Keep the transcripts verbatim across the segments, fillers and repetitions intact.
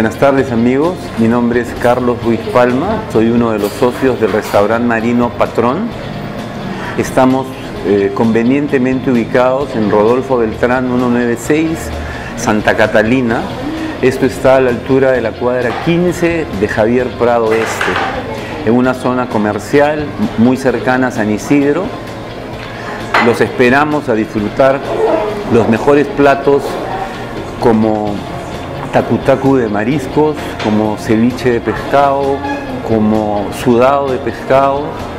Buenas tardes amigos, mi nombre es Carlos Ruiz Palma, soy uno de los socios del restaurante marino Patrón. Estamos eh, convenientemente ubicados en Rodolfo Beltrán ciento noventa y seis, Santa Catalina. Esto está a la altura de la cuadra quince de Javier Prado Este, en una zona comercial muy cercana a San Isidro. Los esperamos a disfrutar los mejores platos como tacu-tacu de mariscos, como ceviche de pescado, como sudado de pescado,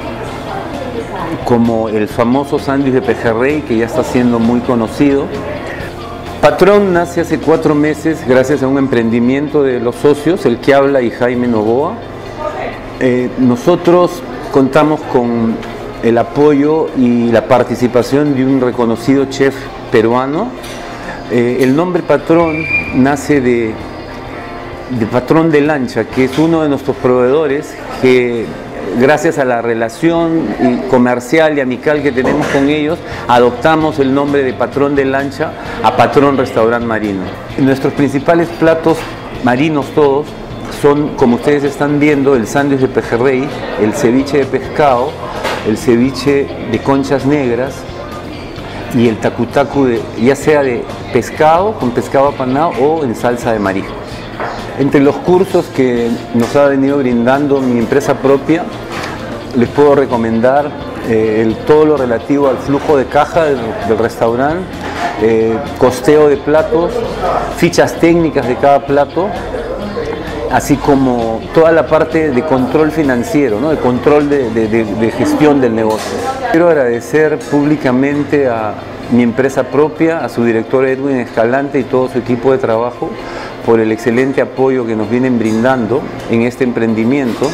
como el famoso sándwich de pejerrey que ya está siendo muy conocido. Patrón nace hace cuatro meses gracias a un emprendimiento de los socios, el que habla y Jaime Novoa. Eh, nosotros contamos con el apoyo y la participación de un reconocido chef peruano. Eh, el nombre Patrón nace de, de Patrón de Lancha, que es uno de nuestros proveedores que, gracias a la relación comercial y amical que tenemos con ellos, adoptamos el nombre de Patrón de Lancha a Patrón Restaurante Marino. Nuestros principales platos marinos todos son, como ustedes están viendo, el sándwich de pejerrey, el ceviche de pescado, el ceviche de conchas negras y el tacu-tacu, de, ya sea de pescado, con pescado apanado o en salsa de mariscos. Entre los cursos que nos ha venido brindando mi empresa propia, les puedo recomendar eh, el, todo lo relativo al flujo de caja del, del restaurante, eh, costeo de platos, fichas técnicas de cada plato, así como toda la parte de control financiero, ¿no? de control de, de, de, de gestión del negocio. Quiero agradecer públicamente a mi empresa propia, a su director Edwin Escalante y todo su equipo de trabajo por el excelente apoyo que nos vienen brindando en este emprendimiento,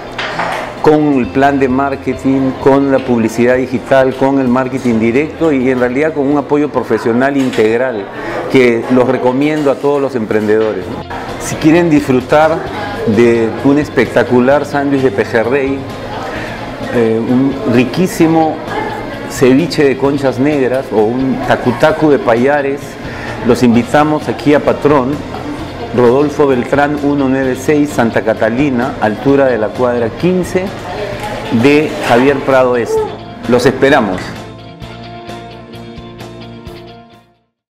con el plan de marketing, con la publicidad digital, con el marketing directo y en realidad con un apoyo profesional integral que los recomiendo a todos los emprendedores, ¿no? Si quieren disfrutar de un espectacular sándwich de pejerrey, eh, un riquísimo ceviche de conchas negras o un tacu-tacu de payares, los invitamos aquí a Patrón, Rodolfo Beltrán ciento noventa y seis, Santa Catalina, altura de la cuadra quince de Javier Prado Este. Los esperamos.